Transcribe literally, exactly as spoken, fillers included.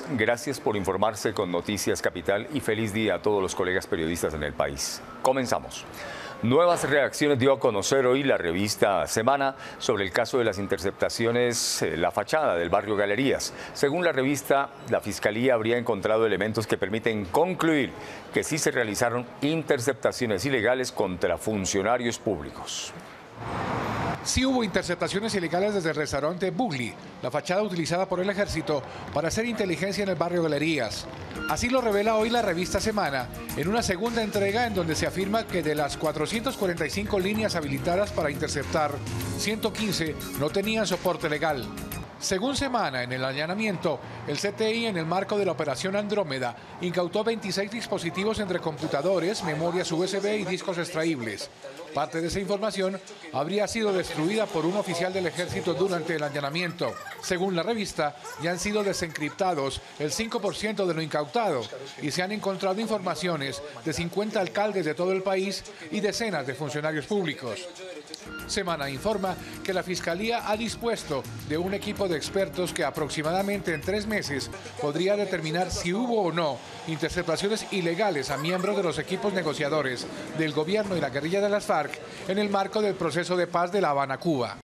Gracias por informarse con Noticias Capital y feliz día a todos los colegas periodistas en el país. Comenzamos. Nuevas reacciones dio a conocer hoy la revista Semana sobre el caso de las interceptaciones en la fachada del barrio Galerías. Según la revista, la Fiscalía habría encontrado elementos que permiten concluir que sí se realizaron interceptaciones ilegales contra funcionarios públicos. Sí hubo interceptaciones ilegales desde el restaurante Bugli, la fachada utilizada por el ejército para hacer inteligencia en el barrio Galerías. Así lo revela hoy la revista Semana, en una segunda entrega en donde se afirma que de las cuatrocientas cuarenta y cinco líneas habilitadas para interceptar, ciento quince no tenían soporte legal. Según Semana, en el allanamiento, el C T I, en el marco de la operación Andrómeda, incautó veintiséis dispositivos entre computadores, memorias U S B y discos extraíbles. Parte de esa información habría sido destruida por un oficial del ejército durante el allanamiento. Según la revista, ya han sido desencriptados el cinco por ciento de lo incautado y se han encontrado informaciones de cincuenta alcaldes de todo el país y decenas de funcionarios públicos. Semana informa que la Fiscalía ha dispuesto de un equipo de expertos que aproximadamente en tres meses podría determinar si hubo o no interceptaciones ilegales a miembros de los equipos negociadores del gobierno y la guerrilla de las FARC en el marco del proceso de paz de La Habana, Cuba.